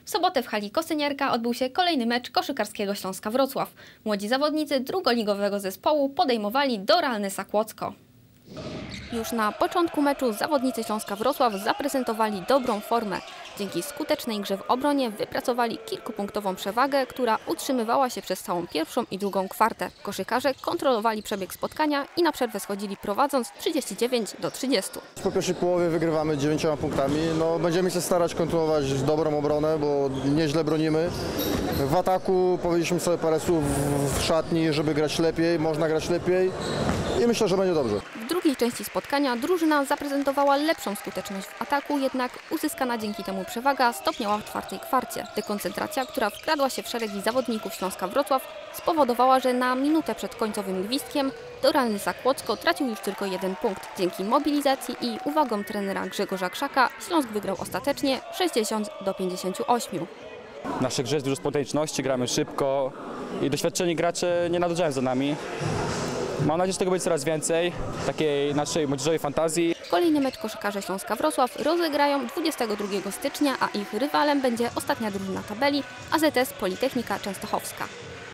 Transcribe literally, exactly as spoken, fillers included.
W sobotę w hali Kosynierka odbył się kolejny mecz koszykarskiego Śląska Wrocław. Młodzi zawodnicy drugoligowego zespołu podejmowali Doralnysa Kłodzko. Już na początku meczu zawodnicy Śląska Wrocław zaprezentowali dobrą formę. Dzięki skutecznej grze w obronie wypracowali kilkupunktową przewagę, która utrzymywała się przez całą pierwszą i drugą kwartę. Koszykarze kontrolowali przebieg spotkania i na przerwę schodzili prowadząc trzydzieści dziewięć do trzydziestu. Po pierwszej połowie wygrywamy dziewięcioma punktami. No, będziemy się starać kontynuować dobrą obronę, bo nieźle bronimy. W ataku powiedzieliśmy sobie parę słów w szatni, żeby grać lepiej, można grać lepiej i myślę, że będzie dobrze. W drugiej części spotkania drużyna zaprezentowała lepszą skuteczność w ataku, jednak uzyskana dzięki temu przewaga stopniała w czwartej kwarcie. Dekoncentracja, która wkradła się w szeregi zawodników Śląska Wrocław, spowodowała, że na minutę przed końcowym gwizdkiem Doralnysa Kłodzko tracił już tylko jeden punkt. Dzięki mobilizacji i uwagom trenera Grzegorza Krzaka Śląsk wygrał ostatecznie sześćdziesiąt do pięćdziesięciu ośmiu. W naszej grze jest dużo spontaniczności, gramy szybko i doświadczeni gracze nie nadążają za nami. Mam nadzieję, że tego będzie coraz więcej, takiej naszej młodzieżowej fantazji. Kolejny mecz koszykarze Śląska Wrocław rozegrają dwudziestego drugiego stycznia, a ich rywalem będzie ostatnia drużyna tabeli A Z S Politechnika Częstochowska.